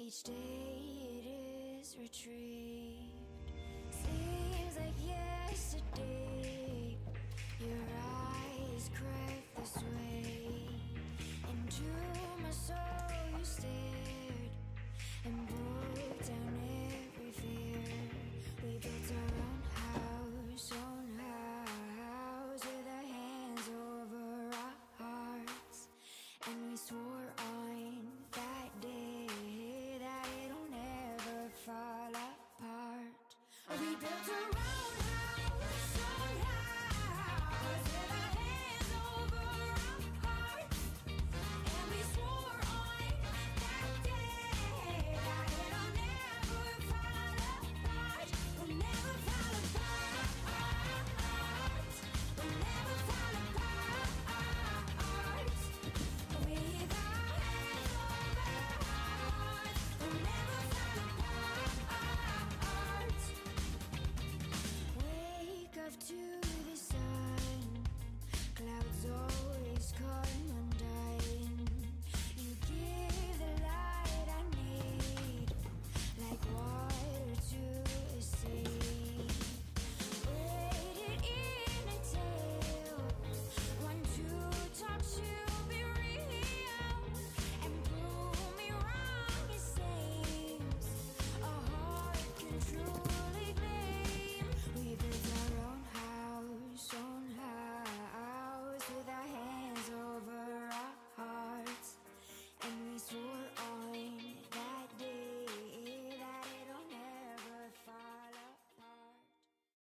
each day it is retrieved. Seems like yesterday your eyes crept this way. Into my soul you stared and broke down every fear. We built our own house with our hands over our hearts. And we swore on that day that it'll never fall apart. We built